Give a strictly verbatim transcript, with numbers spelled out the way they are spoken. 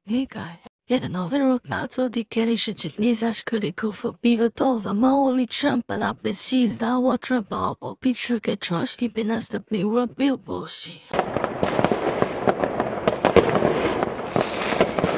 Мигай. Jeden overlook na co di kiedyś czy nie zaś kiedy kufu piwo to za mało li trampa na pesi zdało trampa po picture ke troszki by nastąpiła bilbości.